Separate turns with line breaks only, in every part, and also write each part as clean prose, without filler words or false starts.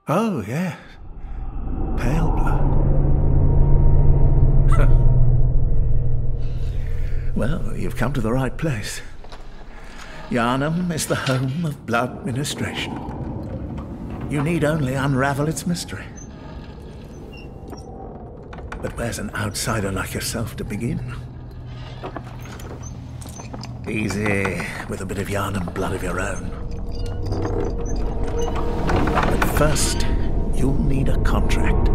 Oh, yeah. Pale blood. Well, you've come to the right place. Yharnam is the home of blood ministration. You need only unravel its mystery. But where's an outsider like yourself to begin? Easy, with a bit of Yharnam blood of your own. But first, you'll need a contract.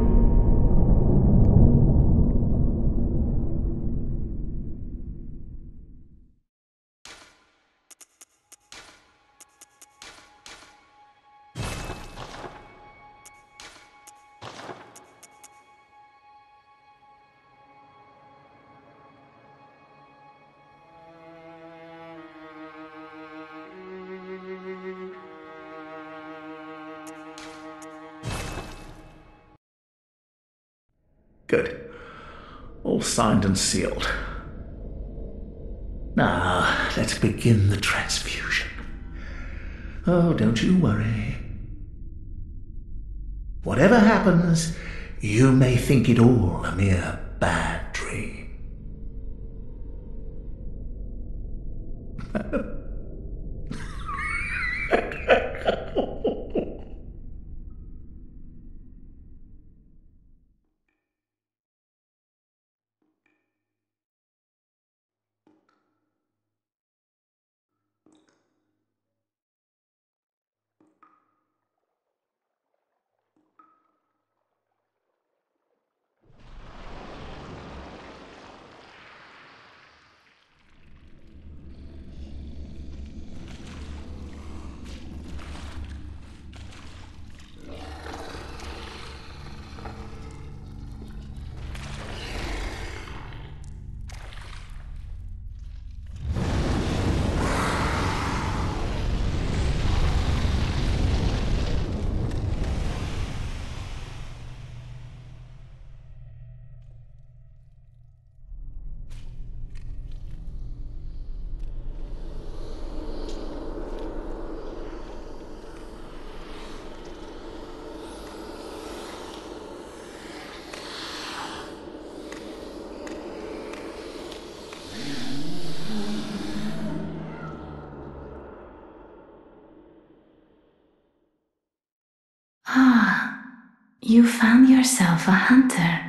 Good. All signed and sealed. Now, let's begin the transfusion. Oh, don't you worry. Whatever happens, you may think it all a mere bad dream.
You found yourself a hunter.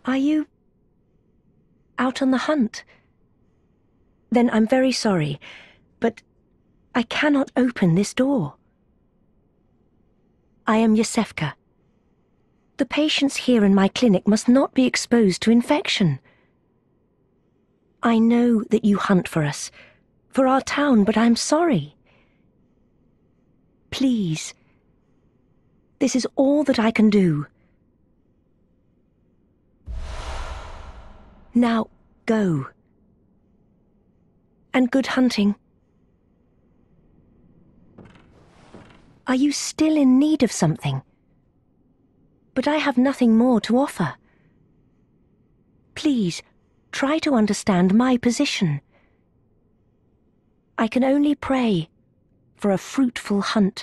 Are you out on the hunt? Then I'm very sorry, but I cannot open this door. I am Yosefka. The patients here in my clinic must not be exposed to infection. I know that you hunt for us, for our town, but I'm sorry. Please, this is all that I can do. Now, go. And good hunting. Are you still in need of something? But I have nothing more to offer. Please, try to understand my position. I can only pray for a fruitful hunt.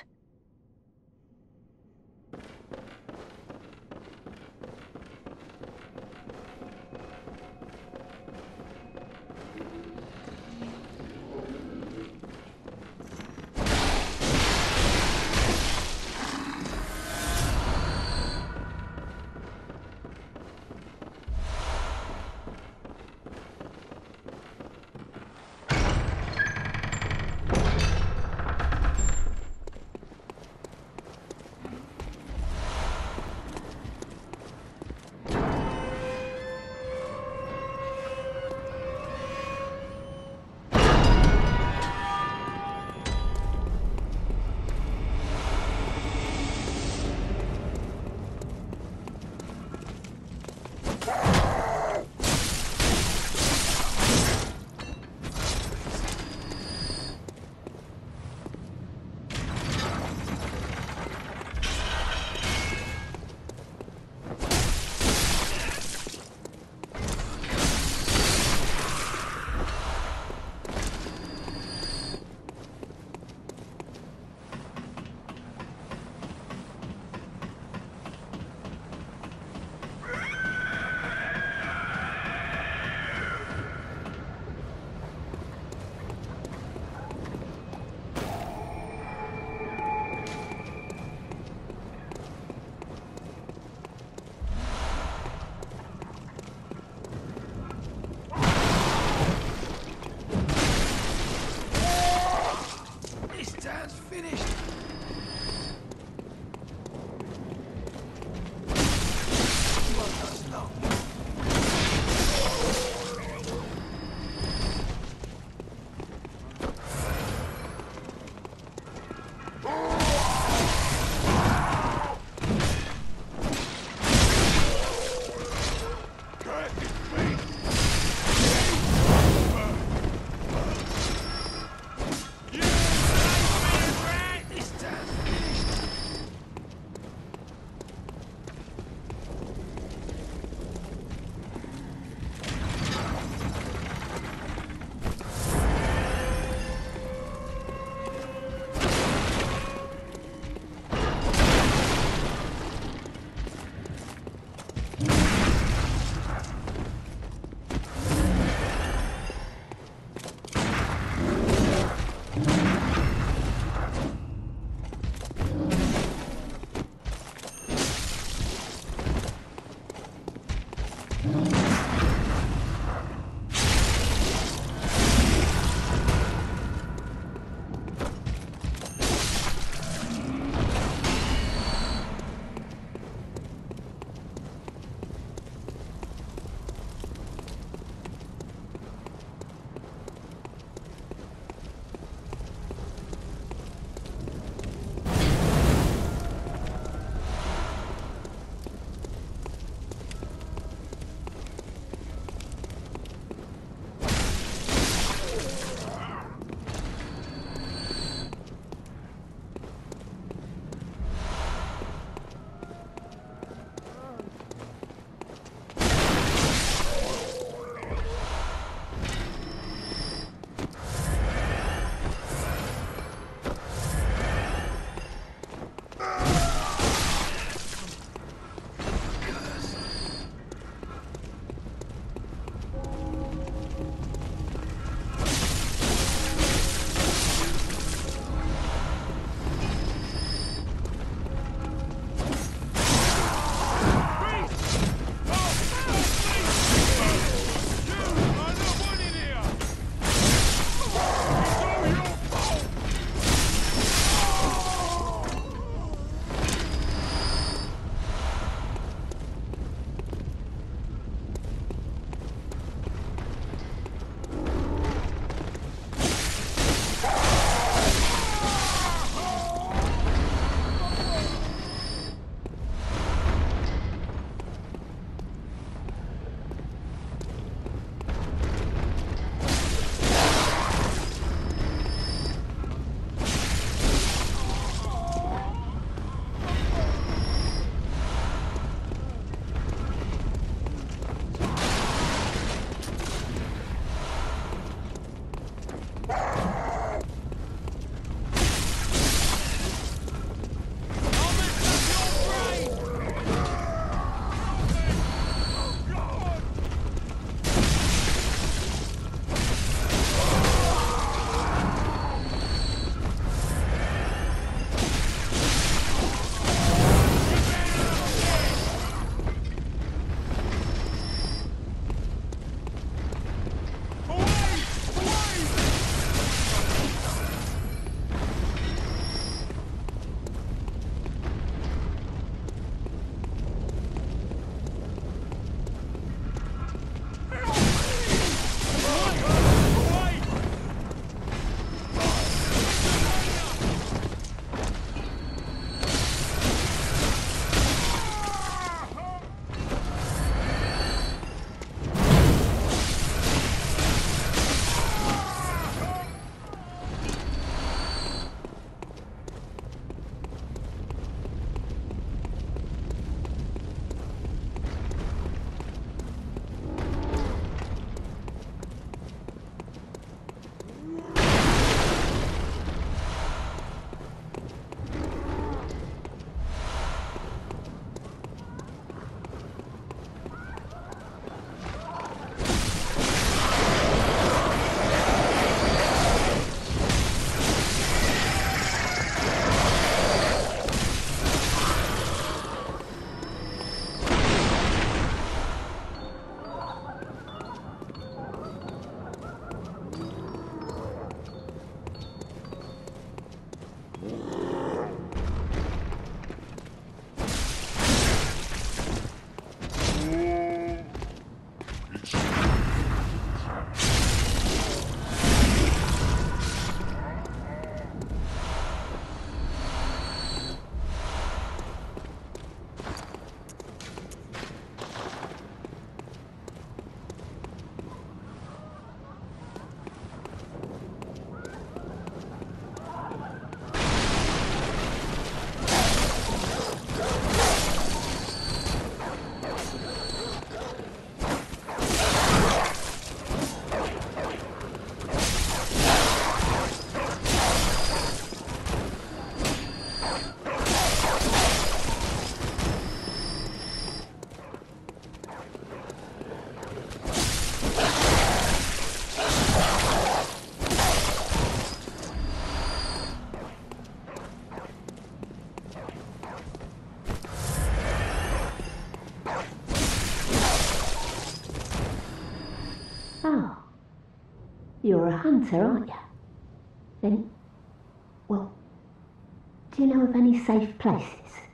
Oh, you're a hunter, aren't you? Then, well, do you know of any safe places?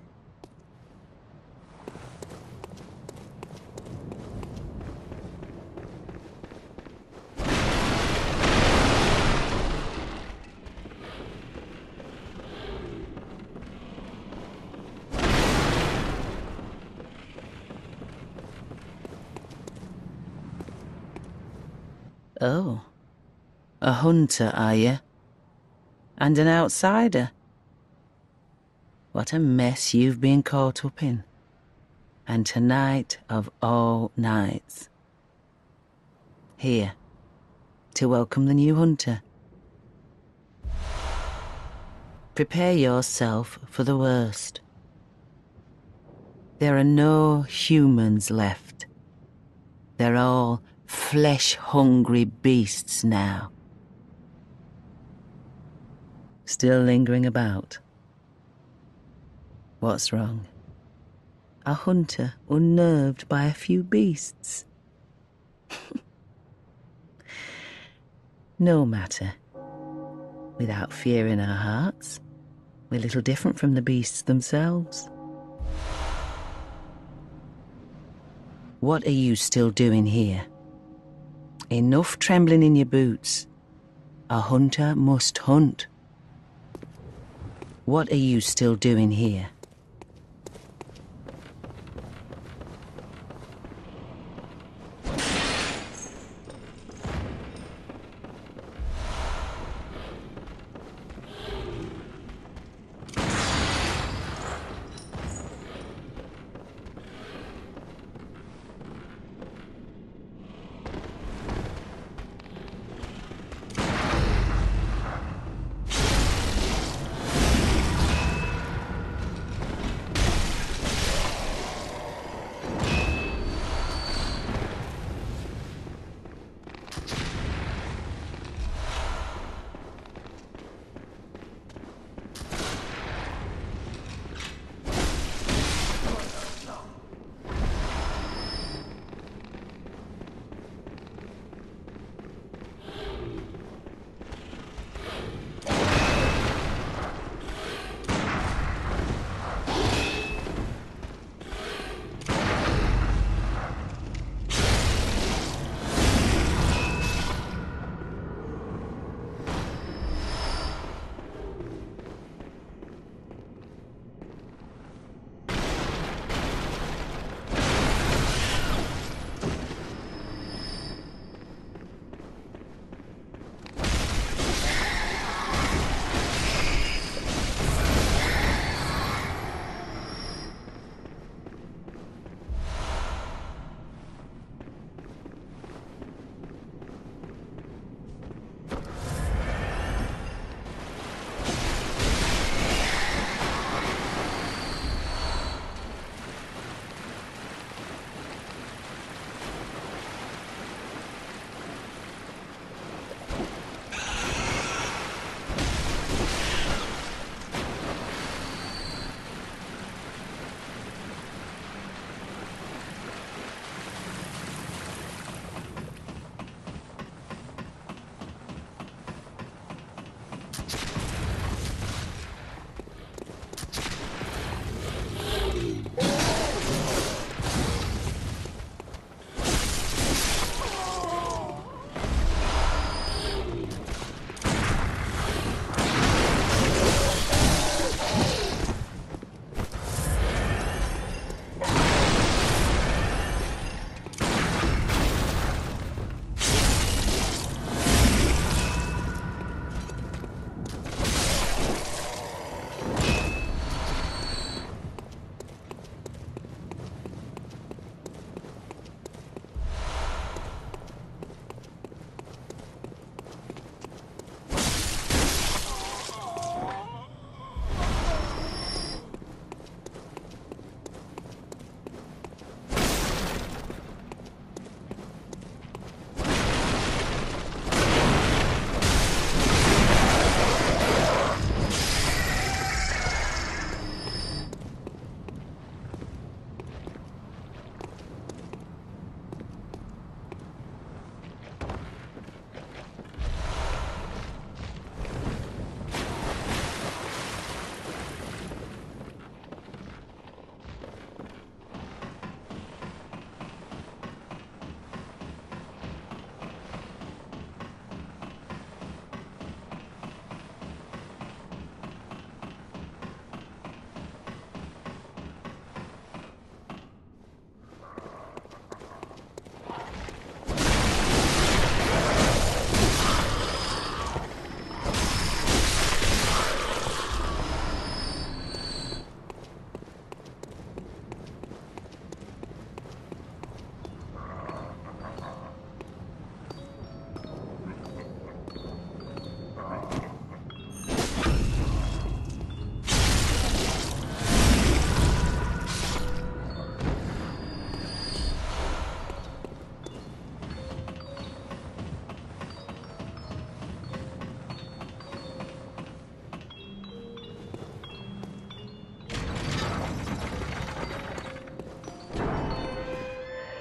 Oh, a hunter, are you? And an outsider? What a mess you've been caught up in. And tonight of all nights. Here, to welcome the new hunter. Prepare yourself for the worst. There are no humans left. They're all flesh-hungry beasts now. Still lingering about. What's wrong? A hunter unnerved by a few beasts. No matter. Without fear in our hearts, we're little different from the beasts themselves. What are you still doing here? Enough trembling in your boots. A hunter must hunt. What are you still doing here?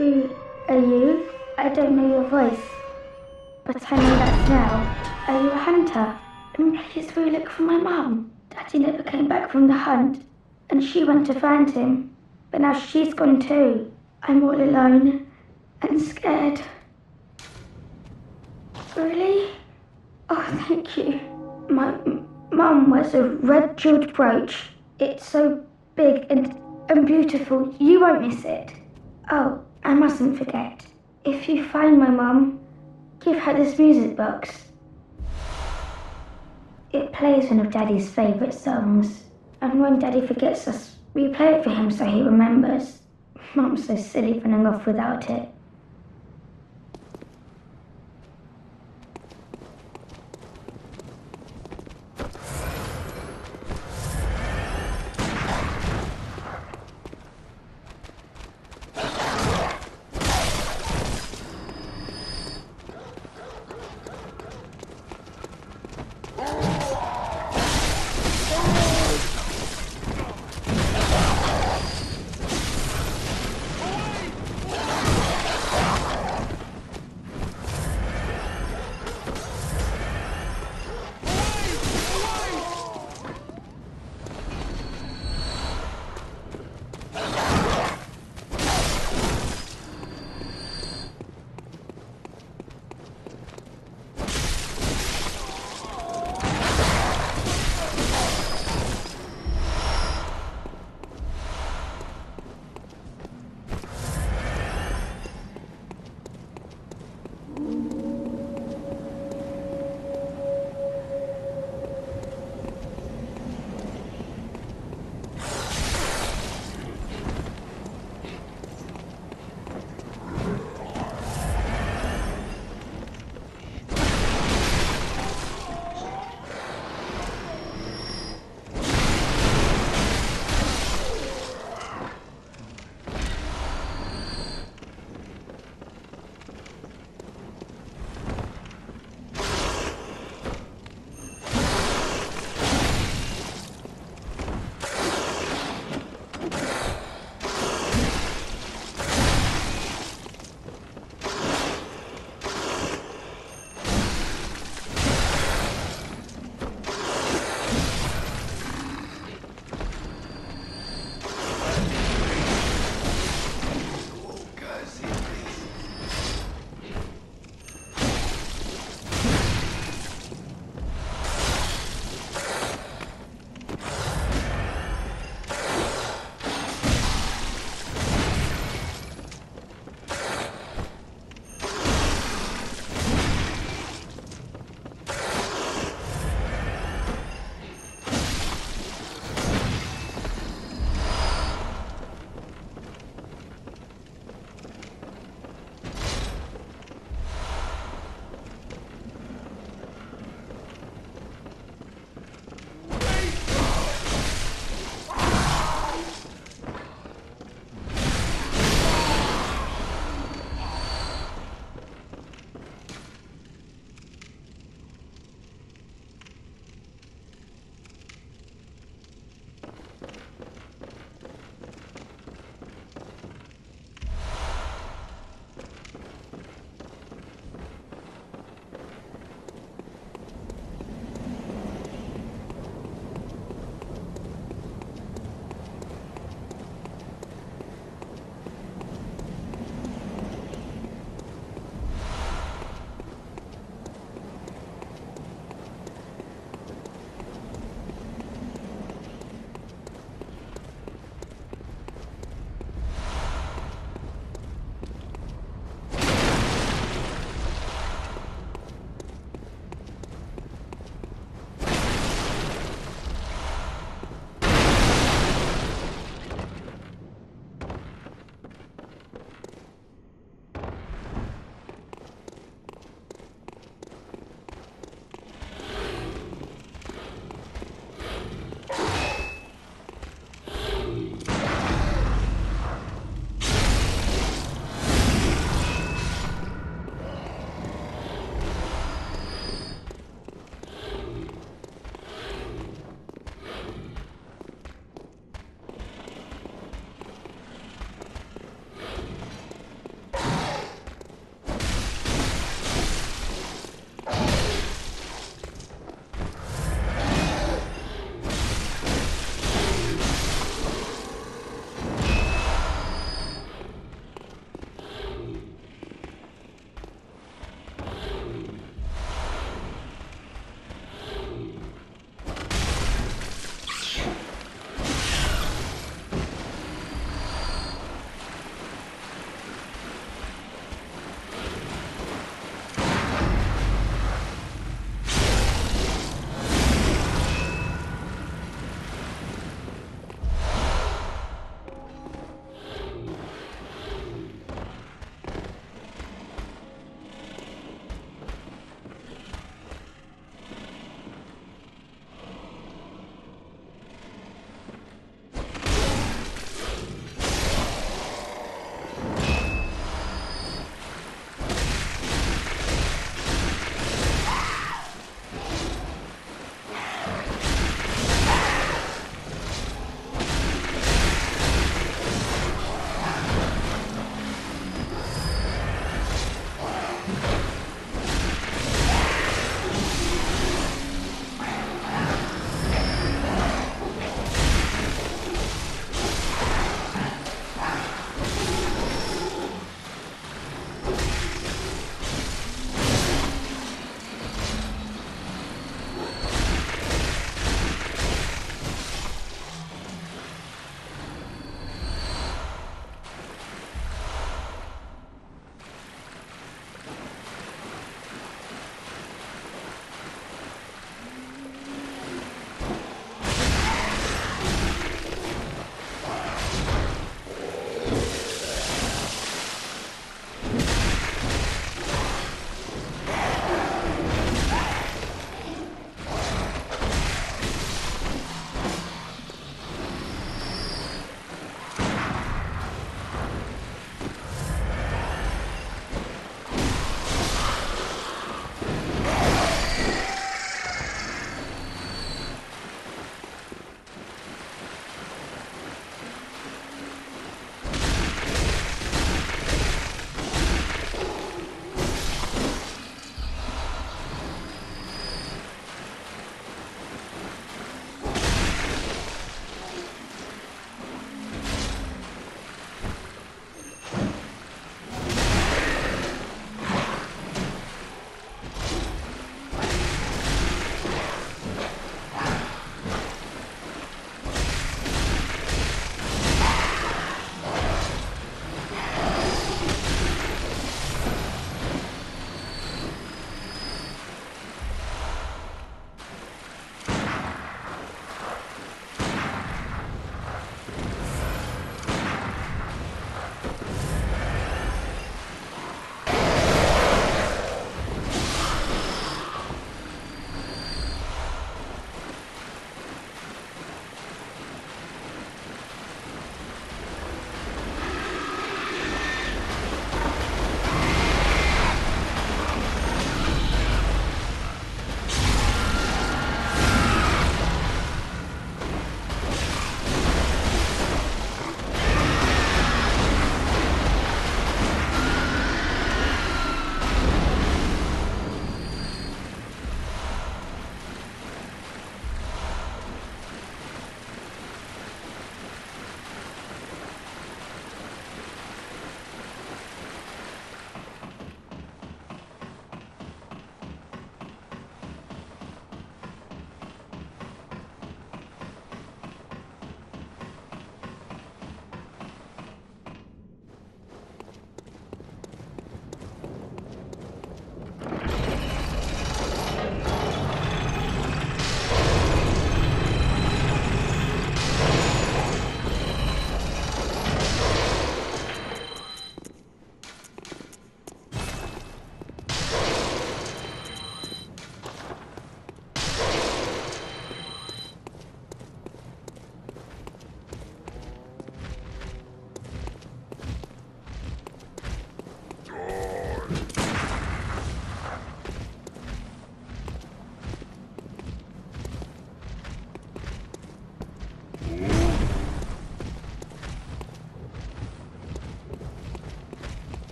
Who are you? I don't know your voice, but I know that now. Are you a hunter? And please will you look for my mum? Daddy never came back from the hunt, and she went to find him, but now she's gone too. I'm all alone and scared. Really? Oh, thank you. My mum wears a red jeweled brooch. It's so big and beautiful. You won't miss it. Oh, I mustn't forget. If you find my mum, give her this music box. It plays one of Daddy's favourite songs, and when Daddy forgets us, we play it for him so he remembers. Mum's so silly running off without it.